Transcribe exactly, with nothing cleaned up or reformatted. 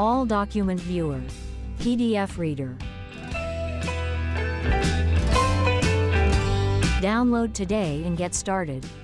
All Document Viewer. P D F Reader. Download today and get started.